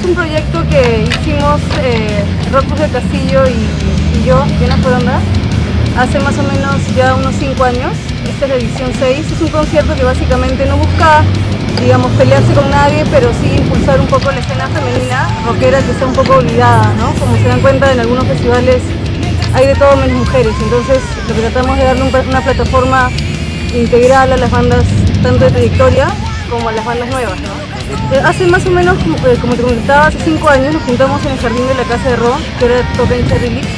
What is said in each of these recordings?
es un proyecto que hicimos Rocus del Castillo y yo, Diana Foronda, hace más o menos ya unos 5 años. Esta es la edición 6, es un concierto que básicamente no busca, digamos, pelearse con nadie, pero sí impulsar un poco la escena femenina rockera que está un poco olvidada, ¿no? Como se dan cuenta, en algunos festivales hay de todo menos mujeres, entonces lo que tratamos de darle una plataforma integral a las bandas, tanto de trayectoria como a las bandas nuevas, ¿no? Hace más o menos, como te comentaba, hace 5 años nos juntamos en el jardín de la casa de Ro, que era toca en Cherry Lips,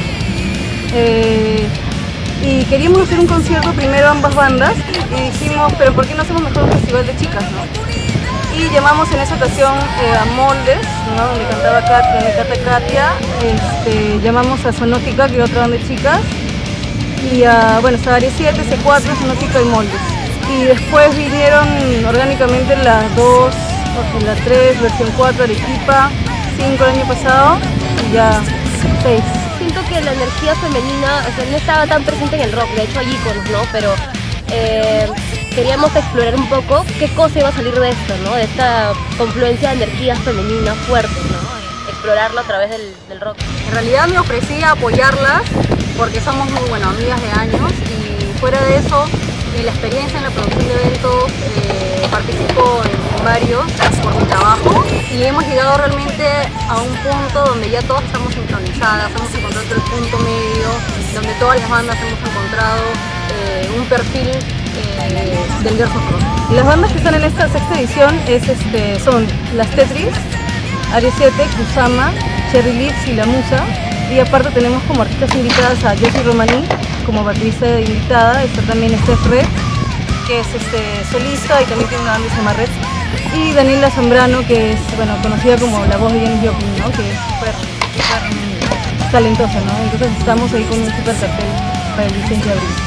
y queríamos hacer un concierto primero a ambas bandas y dijimos, pero ¿por qué no hacemos mejor un festival de chicas, no? Y llamamos en esa ocasión a Moldes, ¿no? Donde cantaba Katia, llamamos a Sonótica, que era otra banda de chicas, y bueno, estaba Área 7, C4, Sonótica y Moldes. Y después vinieron orgánicamente las 2, la 3, versión 4, Arequipa, 5 el año pasado y ya 6. Siento que la energía femenina, o sea, no estaba tan presente en el rock, de hecho hay íconos, ¿no? Pero queríamos explorar un poco qué cosa iba a salir de esto, ¿no? De esta confluencia de energías femeninas fuertes, ¿no? Explorarlo a través del rock. En realidad me ofrecí a apoyarlas porque somos muy, bueno, amigas de años, y fuera de eso, la experiencia en la producción de eventos, participo en varios por mi trabajo, y hemos llegado realmente a un punto donde ya todos estamos sincronizadas, hemos encontrado el punto medio, donde todas las bandas hemos encontrado un perfil del Girls of Rock. Las bandas que están en esta 6ª edición son las Tetris, Área 7, Kusama, Cherry Lips y La Musa, y aparte tenemos como artistas invitadas a Josie Romaní como baterista invitada, está también Steph Red, que es solista y también tiene una banda que se llama Red, y Daniela Zambrano, que es, bueno, conocida como la voz de Janis Joplin, ¿no? Que es súper talentosa, ¿no? Entonces estamos ahí con un super cartel para el 16 de abril.